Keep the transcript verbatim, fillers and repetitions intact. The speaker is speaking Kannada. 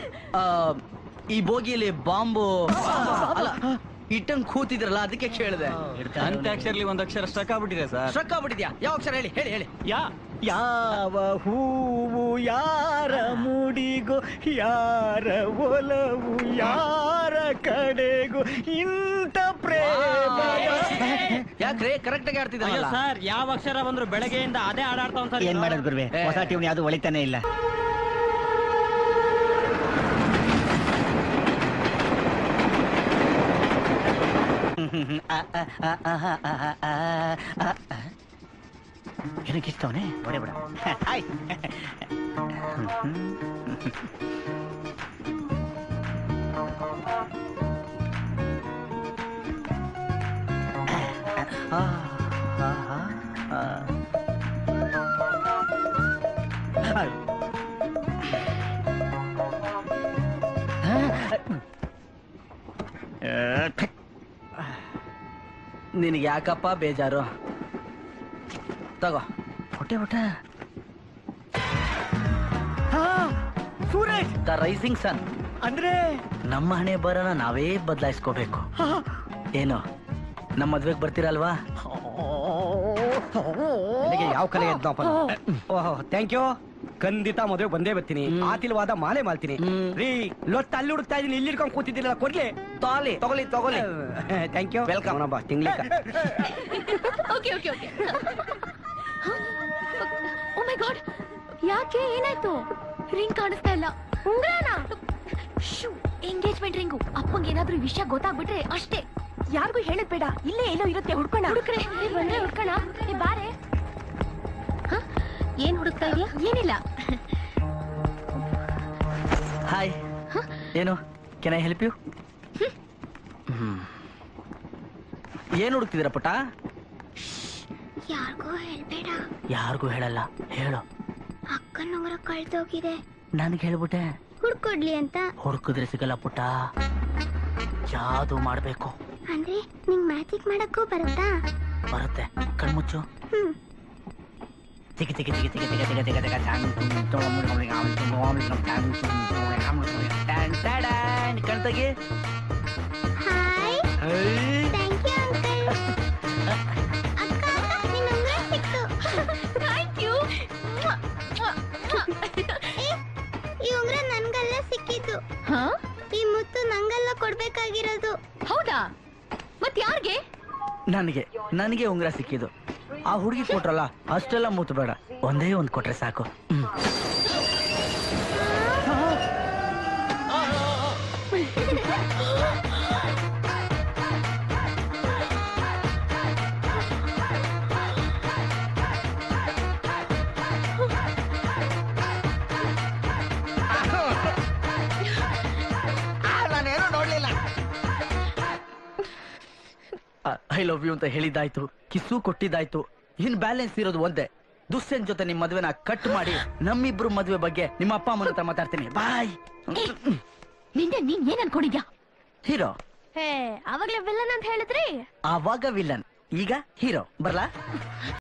ಈ ಬೋಗಿಯಲ್ಲಿ ಬಾಂಬು ಅಲ್ಲ ಇಟ್ಟಂಗ್ ಕೂತಿದ್ರಲ್ಲ ಅದಕ್ಕೆ ಕೇಳಿದೆ. ಅಂತ್ಯಾಕ್ಷರಲ್ಲಿ ಒಂದ್ ಅಕ್ಷರ ಸ್ಟ್ರಕ್ ಆಗ್ಬಿಟ್ಟಿದೆ ಸರ್. ಸ್ಟ್ರಕ್ ಆಗ್ಬಿಟ್ಟಿದ್ಯಾ? ಯಾವ ಅಕ್ಷರ ಹೇಳಿ ಹೇಳಿ ಹೇಳಿ. ಯಾ ಯಾವ ಹೂವು ಯಾರ ಮುಡಿಗೋ, ಯಾರ ಒಲವು ಯಾರ ಕಡೆಗೂ ಇಂಥ ಪ್ರೇಮ. ಯಾಕ್ರೆ ಕರೆಕ್ಟ್ ಆಗಿ ಆಡ್ತಿದ್ರಲ್ಲ ಸರ್. ಯಾವ ಅಕ್ಷರ ಬಂದ್ರು ಬೆಳಗ್ಗೆಯಿಂದ ಅದೇ ಆಡಾಡ್ತಾವ್ ಸರ್. ಏನ್ ಮಾಡೋದು ಗುರುವೆ, ಹೊಸ ಟ್ಯೂನ್ ಯಾವ್ದು ಒಳಿತಾನೆ ಇಲ್ಲ. ಏನಕ್ಕಿಸ್ತವನೆ ಬರೇ ಬಿಡ. ಹಾಯ್ ನಿನಗೆ ಯಾಕಪ್ಪ ಬೇಜಾರು? ತಗೋ ಹೊಟ್ಟೆ ಹೊಟ್ಟೆ. ಸೂರಜ್ ದ ರೈಸಿಂಗ್ ಸನ್ ಅಂದ್ರೆ ನಮ್ಮ ಹಣೆ ಬರನ ನಾವೇ ಬದಲಾಯಿಸ್ಕೋಬೇಕು. ಏನು ನಮ್ಮ ಮದ್ವೆಗೆ ಬರ್ತೀರಲ್ವಾ? ಯಾವ ಕಲೆ ಎದ್ದಪ್ಪ. ಓಹೋ ಥ್ಯಾಂಕ್ ಯು. ಖಂಡಿತ ಮದುವೆ ಬಂದೇ ಬರ್ತೀನಿ. ಆತಿಲ್ವಾದ ಮಾಲೆ ಮಾಡ್ತೀನಿ ರೀ. ಲೊತ್ತ ಅಲ್ಲಿ ಹುಡುಕ್ತಾ ಇದೀನಿ, ಇಲ್ಲಿ ಇಟ್ಕೊಂಡು ಕೂತಿದ್ದೀರಲ್ಲ, ಕೊಡ್ಲಿ ತಗೊಳ್ಳಿ ತಗೊಳ್ಳಿ ತಗೊಳ್ಳಿ. Thank you. ವೆಲ್ಕಮ್ ಬಾ ತಿಂಗ್ಳಿಕ. Okay okay okay. Oh my god, ಯಾಕೆ ಏನಾಯ್ತು? ರಿಂಗ್ ಕಾಣಿಸ್ತಾ ಇಲ್ಲ. ಉಂಗ್ರಾನಾ? Engagement ring. ಅಪ್ಪಂಗೆ ಏನಾದ್ರೂ ವಿಷಯ ಗೊತ್ತಾಗ್ಬಿಟ್ರೆ ಅಷ್ಟೇ. ಯಾರಿಗೂ ಹೇಳದ್ ಬೇಡ. ಇಲ್ಲೇ ಎಲ್ಲೋ ಇರುತ್ತೆ, ಹುಡ್ಕೋಣ. ಹುಡುಕ್ರೆ ಬಂದ್ರೆ ಹುಡ್ಕೋಣ. ಬಾರೆ. ಏನ್ ಹುಡುಕ್ತಾ ಇದೀಯಾ? ಏನಿಲ್ಲ. ಹಾಯ್. ಏನು ಕೆನ್ ಐ ಹೆಲ್ಪ್ ಯು? ಏನ್ ಹುಡುಕ್ತಿದ್ದೀರ ಪುಟ್ಟ? ಯಾರಿಗೂ ಹೇಳ್ಬೇಡ. ಯಾರಿಗೂ ಹೇಳಲ್ಲ. ಹೇಳು. ಅಕ್ಕನ ಉಂಗುರ ಕಳ್ದೋಗಿದೆ. ನನ್ಗೆ ಹೇಳ್ಬಿಟ್ಟೆ ಹುಡ್ಕೊಡ್ಲಿ ಅಂತ. ಹುಡುಕಿದ್ರೆ ಸಿಗಲ್ಲ ಪುಟ್ಟ, ಯಾವುದು ಮಾಡ್ಬೇಕು. ಅಂದ್ರೆ ನಿಂಗ್ ಮ್ಯಾಜಿಕ್ ಮಾಡಕ್ಕೂ ಬರುತ್ತಾ? ಬರುತ್ತೆ. ಕಣ್ಮುಚ್ಚು. ಹ್ಮ್. ತಿಗಿ ತಿಗಿ ತಿಗಿ ತಿಗಿ ತಿಗಿ ತಿಗಿ ತಿಗಿ ಕಣ್ತಗಿ. ಹಾಯ್. Thank you uncle. ಅಕ್ಕ, ನಿನ್ನ ಉಂಗುರ ಸಿಕ್ತು. Thank you. ಈ ಉಂಗುರ ನನ್ಗಲ್ಲ ಸಿಕ್ಕಿದ್ದು. ಹಾ? ಈ ಮುತ್ತು ನಂಗೆಲ್ಲ ಕೊಡ್ಬೇಕಾಗಿರೋದು. ಹೌದಾ? ಮತ್ ಯಾರಿಗೆ? ನನಗೆ ನನಗೆ ಉಂಗುರ ಸಿಕ್ಕಿದ್ದು. ಆ ಹುಡುಗಿ ಕೊಟ್ರಲ್ಲ ಅಷ್ಟೆಲ್ಲ ಮೂತು ಬೇಡ, ಒಂದೇ ಒಂದ್ ಕೊಟ್ರೆ ಸಾಕು. ಹ್ಮ್. ನಾನೇನು ನೋಡ್ಲಿಲ್ಲ. ಐ ಲವ್ ಯು ಅಂತ ಹೇಳಿದ್ದಾಯ್ತು, ಕಿಸ್ಸು ಕೊಟ್ಟಿದ್ದಾಯ್ತು. ಇನ್ ಬ್ಯಾಲೆನ್ಸ್ ಇರೋದು ಒಂದೇ. ದುಸ್ಸೆನ್ ಜೊತೆ ನಿಮ್ ಮದ್ವೆನ ಕಟ್ ಮಾಡಿ ನಮ್ಮಿಬ್ರು ಮದ್ವೆ ಬಗ್ಗೆ ನಿಮ್ಮ ಅಪ್ಪ ಅಮ್ಮನ ಹತ್ರ ಮಾತಾಡ್ತೀನಿ. ಬಾಯ್. ನಿಂದೆ ನೀನ್ ಏನ್ ಅನ್ಕೊಂಡಿದ್ಯಾ? ಹೀರೋ. ಹೇ, ಅವಾಗ್ಲೇ ವಿಲ್ಲನ್ ಅಂತ ಹೇಳಿದ್ರಿ. ಆವಾಗ ವಿಲ್ಲನ್, ಈಗ ಹೀರೋ. ಬರ್ಲಾ?